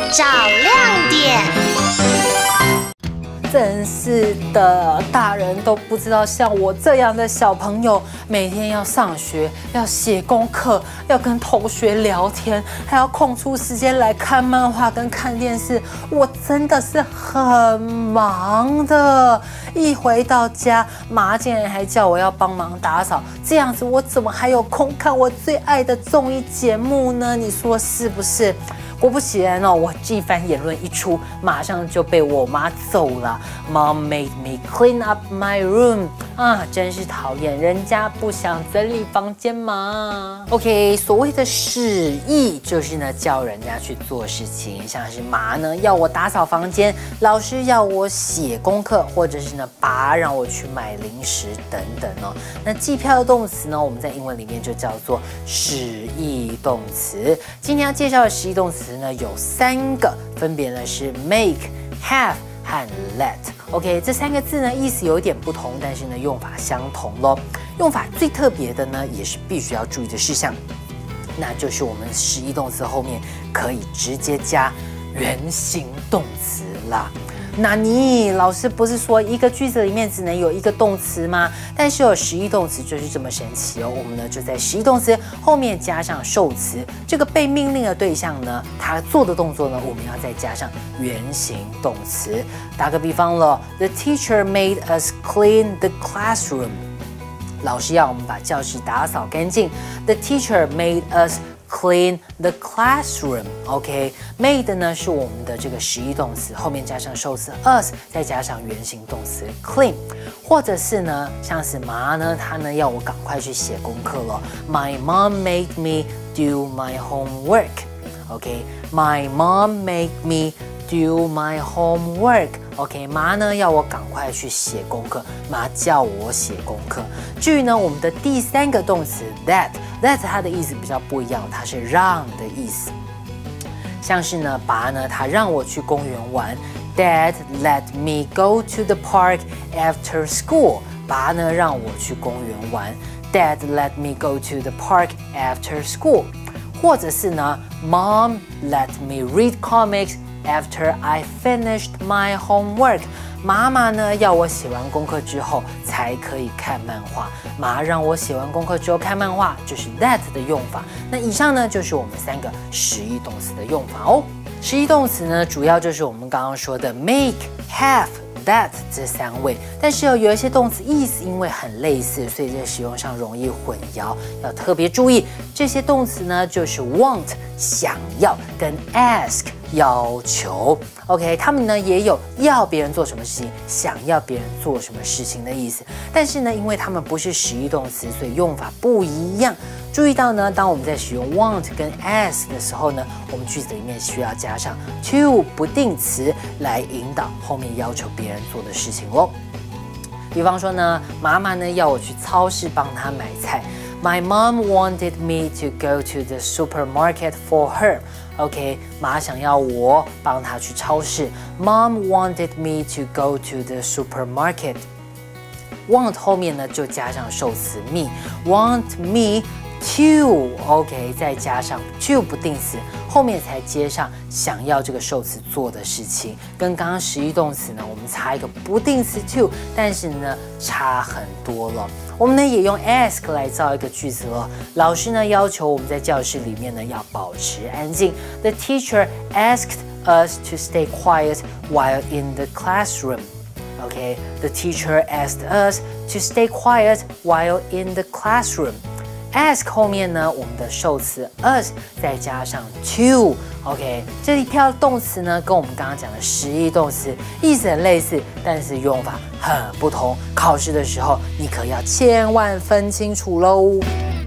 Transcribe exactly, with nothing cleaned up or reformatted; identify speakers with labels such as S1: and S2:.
S1: 照亮点。
S2: 真是的，大人都不知道像我这样的小朋友，每天要上学，要写功课，要跟同学聊天，还要空出时间来看漫画跟看电视，我真的是很忙的。一回到家，妈竟然还叫我要帮忙打扫，这样子我怎么还有空看我最爱的综艺节目呢？你说是不是？果不其然哦，我这番言论一出，马上就被我妈揍了。Mom made me clean up my room 啊，真是讨厌，人家不想整理房间嘛。OK， 所谓的示意就是呢，叫人家去做事情，像是妈呢要我打扫房间，老师要我写功课，或者是呢爸让我去买零食等等哦。那计票的动词呢，我们在英文里面就叫做示意动词。今天要介绍的示意动词呢有三个，分别呢是 make、have 和 let。OK， 这三个字呢意思有点不同，但是呢用法相同咯。用法最特别的呢，也是必须要注意的事项，那就是我们示意动词后面可以直接加原形动词啦。那你老师不是说一个句子里面只能有一个动词吗？但是有实义动词就是这么神奇哦。我们呢就在实义动词后面加上受词，这个被命令的对象呢，他做的动作呢，我们要再加上原形动词。打个比方了 ，The teacher made us clean the classroom。老师要我们把教室打扫干净。The teacher made us clean the classroom。OK，made 呢是我们的这个实义动词，后面加上受词 us， 再加上原形动词 clean。或者是呢，像是妈呢，她呢要我赶快去写功课了。My mom made me do my homework。OK，my mom made me do my homework。OK， 妈呢要我赶快去写功课，妈叫我写功课。至于呢，我们的第三个动词 that，that 它的意思比较不一样，它是让的意思。像是呢，爸呢他让我去公园玩 ，Dad let me go to the park after school。爸呢让我去公园玩 ，Dad let me go to the park after school。或者是呢 ，Mom let me read comics。After I finished my homework， 妈妈呢要我写完功课之后才可以看漫画。妈让我写完功课之后看漫画，就是 that 的用法。那以上呢就是我们三个实义动词的用法哦。实义动词呢主要就是我们刚刚说的 make、have、that 这三位，但是有有一些动词意思因为很类似，所以在使用上容易混淆，要特别注意。这些动词呢就是 want 想要跟 ask。要求 ，OK， 他们呢也有要别人做什么事情，想要别人做什么事情的意思。但是呢，因为他们不是实义动词，所以用法不一样。注意到呢，当我们在使用 want 跟 ask 的时候呢，我们句子里面需要加上 to 不定词来引导后面要求别人做的事情咯。比方说呢，妈妈呢要我去超市帮她买菜。My mom wanted me to go to the supermarket for her。OK， 妈想要我帮她去超市。Mom wanted me to go to the supermarket。Want 后面呢就加上受词 me，want me to。OK， 再加上 to 不定词，后面才接上想要这个受词做的事情。跟刚刚实义动词呢，我们差一个不定词 to， 但是呢差很多了。我们呢也用 ask 来造一个句子了。老师呢要求我们在教室里面呢要保持安静。The teacher asked us to stay quiet while in the classroom. Okay, the teacher asked us to stay quiet while in the classroom.Ask 后面呢，我们的受词 us 再加上 to。OK， 这一票动词呢，跟我们刚刚讲的实义动词意思很类似，但是用法很不同。考试的时候，你可要千万分清楚喽。